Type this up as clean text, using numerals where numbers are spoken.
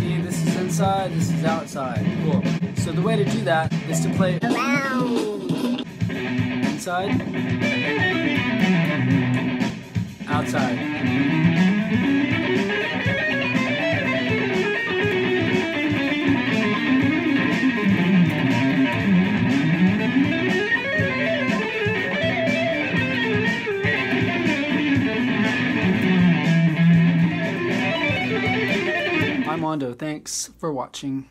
See, this is inside, this is outside. Cool. So the way to do that is to play around. Inside. Outside. I'm Wando. Thanks for watching.